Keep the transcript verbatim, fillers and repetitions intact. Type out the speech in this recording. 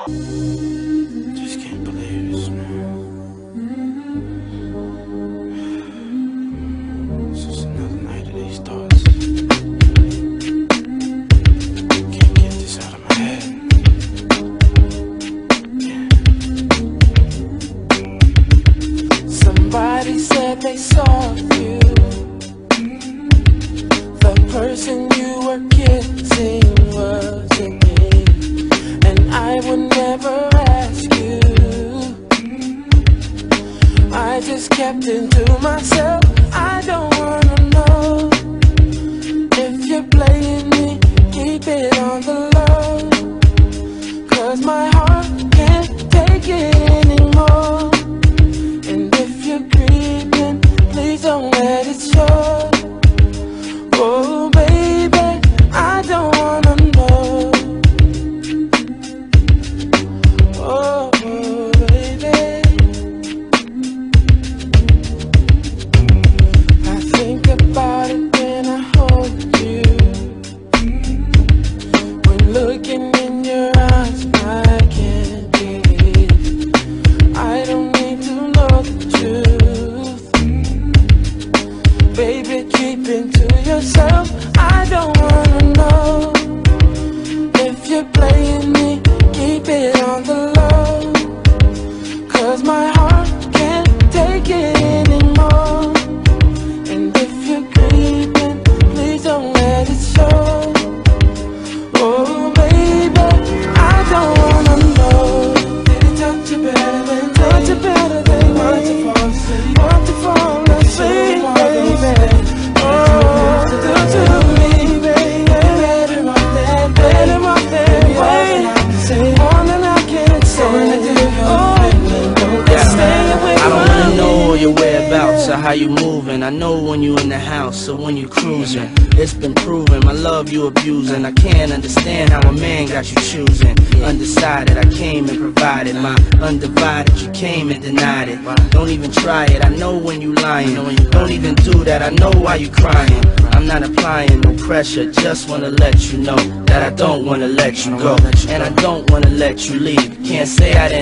Just can't believe this, man. It's just another night of these thoughts. Can't get this out of my head. Yeah. Somebody said they saw you. The person you were kissing wasn't me, and I would never ask you. I just kept it to myself. I don't wanna know if you're playing me. Keep it on the low, 'cause my heart can't take it anymore. And if you're creeping, please don't let it show. Oh baby, I don't wanna know. Oh baby, I think about it when I hold you. When looking in your eyes, I can't breathe. I don't need to know the truth. Baby, keep it to yourself. I don't wanna know if you're playing me. Keep it on the low, 'cause my heart can't take it anymore. And if you're creeping, please don't let it show. Oh baby, I don't wanna know. Did it touch you better than me? Touch you better than me? Want to fall asleep? Want to fall asleep, baby? Oh, do to me, baby. Better off than, better off than wait. More than I can say. Oh, stay away I don't from wanna know all your me. whereabouts or how you moving. I know when you in the house or when you cruising. It's been proven, my love you abusing. I can't understand how a man got you choosing. Undecided, I came and provided my undivided. You came and denied it. Don't even try it, I know when you lying. Don't even do that, I know why you crying. I'm not applying no pressure, just wanna let you know that I don't wanna let you go, and I don't wanna let you leave. Can't say I didn't